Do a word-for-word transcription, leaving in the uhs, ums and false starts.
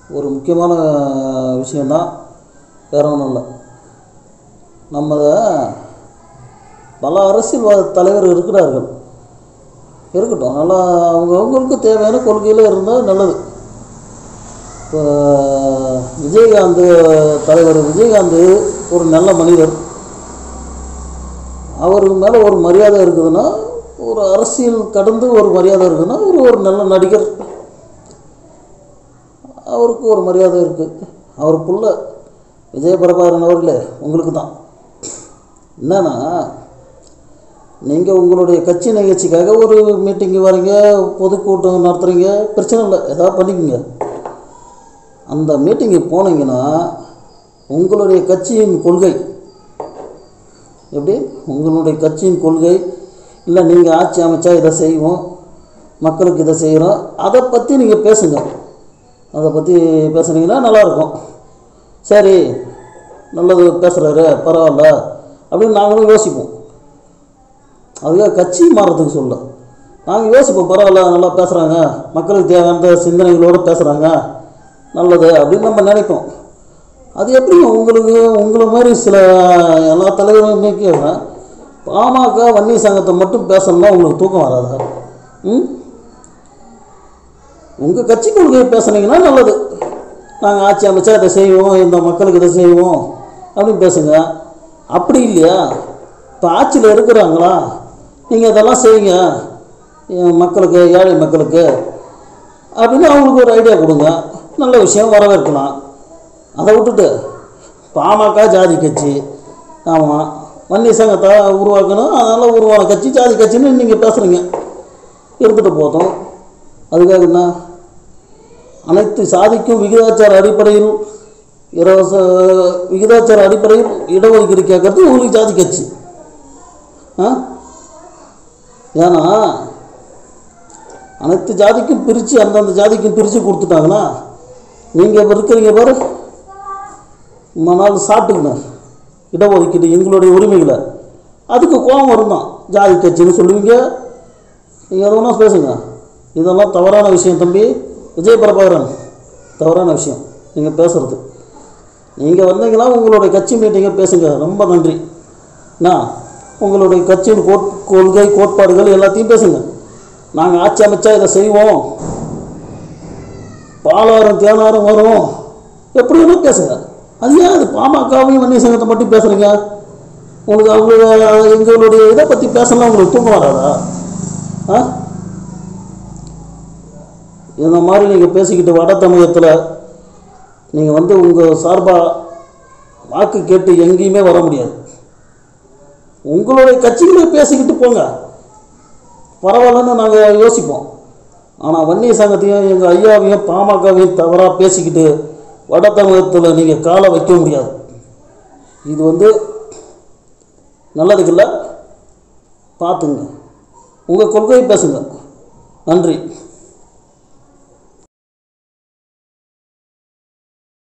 ஒரு முக்கியமான விஷயந்தான், வேற ஒன்றும் இல்லை. நம்ம பல அரசியல்வாத தலைவர் இருக்கிறார்கள், இருக்கட்டும், நல்லா அவங்க அவங்களுக்கு தேவையான கொள்கையில் இருந்தால் நல்லது. இப்போ விஜயகாந்த் தலைவர் விஜயகாந்த் ஒரு நல்ல மனிதர், அவருக்கு மேலே ஒரு மரியாதை இருக்குதுன்னா, ஒரு அரசியல் கடந்து ஒரு மரியாதை இருக்குதுன்னா, ஒரு ஒரு நல்ல நடிகர், அவருக்கு ஒரு மரியாதை இருக்குது. அவருக்குள்ள விஜய பிரபாகரன் அவர்களே உங்களுக்கு தான் என்னன்னா, நீங்கள் உங்களுடைய கட்சி நிகழ்ச்சிக்காக ஒரு மீட்டிங்கு வரீங்க, பொதுக்கூட்டம் நடத்துகிறீங்க, பிரச்சனை இல்லை, எதாவது பண்ணிக்கோங்க. அந்த மீட்டிங்கு போனீங்கன்னா உங்களுடைய கட்சியின் கொள்கை எப்படி, உங்களுடைய கட்சியின் கொள்கை இல்லை, நீங்கள் ஆட்சி அமைச்சா இதை செய்வோம், மக்களுக்கு இதை செய்கிறோம், அதை பற்றி நீங்கள் பேசுங்க. அதை பற்றி பேசுனீங்கன்னா நல்லாயிருக்கும். சரி, நல்லது பேசுகிறாரு, பரவாயில்ல அப்படின்னு நாங்களும் யோசிப்போம். அதுக்காக கட்சி மாறுறதுக்கு சொல்ல, நாங்கள் யோசிப்போம், பரவாயில்ல நல்லா பேசுகிறாங்க, மக்களுக்கு தேவையான சிந்தனைகளோடு பேசுகிறாங்க, நல்லது அப்படின்னு நம்ம நினைப்போம். அது எப்படி உங்களுக்கு உங்களை மாதிரி சில எல்லா தலைவர்களுமே கேட்குறேன், பாமக வன்னியர் சங்கத்தை மட்டும் பேசணும்னா உங்களுக்கு தூக்கம் வராதா? ம் உங்கள் கட்சி கொள்கையை பேசுனீங்கன்னா நல்லது, நாங்கள் ஆட்சி அமைச்சா இதை செய்வோம், இந்த மக்களுக்கு இதை செய்வோம் அப்படின்னு பேசுங்க. அப்படி இல்லையா, இப்போ ஆட்சியில் இருக்கிறாங்களா, நீங்கள் இதெல்லாம் செய்யுங்க மக்களுக்கு, ஏழை மக்களுக்கு அப்படின்னு அவங்களுக்கு ஒரு ஐடியா கொடுங்க, நல்ல விஷயம், வரவேற்கலாம். அதை விட்டுட்டு பாமக ஜாதி கட்சி, ஆமாம் வன்னியர் சங்கத்தை உருவாக்கணும், அதனால் உருவான கட்சி ஜாதி கட்சின்னு நீங்கள் பேசுகிறீங்க, இருந்துட்டு போதும். அதுக்காக என்ன, அனைத்து சாதிக்கும் விகிதாச்சார அடிப்படையில் இலவச விகிதாச்சார அடிப்படையில் இடஒதுக்கீடு கேட்கறது உங்களுக்கு ஜாதி கட்சி. ஆ ஏன்னா அனைத்து ஜாதிக்கும் பிரித்து அந்தந்த ஜாதிக்கும் பிரித்து கொடுத்துட்டாங்கன்னா, நீங்கள் இப்போ இருக்கிறீங்க பாரு, நாள் சாப்பிட்டுக்கணும் இடஒதுக்கீடு எங்களுடைய உரிமைகளை, அதுக்கு கோபம் வரும் தான், ஜாதி கட்சின்னு சொல்லுவீங்க. நீங்கள் எது வேணால் பேசுங்க, இதெல்லாம் தவறான விஷயம் தம்பி விஜய பிரபாகரன், தவறான விஷயம் நீங்கள் பேசுகிறது. நீங்கள் வந்தீங்கன்னா உங்களுடைய கட்சி மீட்டிங்கை பேசுங்க, ரொம்ப நன்றி. நான் உங்களுடைய கட்சியின் கோட் கொள்கை கோட்பாடுகள் எல்லாத்தையும் பேசுங்க. நாங்கள் ஆட்சி அமைச்சா இதை செய்வோம், பாலாரம் தேனாரம் வரும், எப்படி வேணும் பேசுங்க. அது ஏன் அது பாமகவையும் வன்னியர் சங்கத்தை மட்டும் பேசுகிறீங்க? உங்களுக்கு அவங்க எங்களுடைய இதை பற்றி பேசலாம் உங்களுக்கு தூக்கம் வராதா? ஆ இந்த மாதிரி நீங்கள் பேசிக்கிட்டு வட தமிழகத்தில் நீங்கள் வந்து உங்கள் சார்பாக வாக்கு கேட்டு எங்கேயுமே வர முடியாது. உங்களுடைய கட்சிகளை பேசிக்கிட்டு போங்க, பரவாயில்லன்னு நாங்கள் யோசிப்போம். ஆனால் வன்னியர் சங்கத்தையும் எங்கள் ஐயாவையும் பாமகவையும் தவறாக பேசிக்கிட்டு வட தமிழகத்தில் நீங்கள் காலை வைக்க முடியாது. இது வந்து நல்லதுக்கு இல்லை, பார்த்துங்க, உங்கள் கொள்கையை பேசுங்க. நன்றி.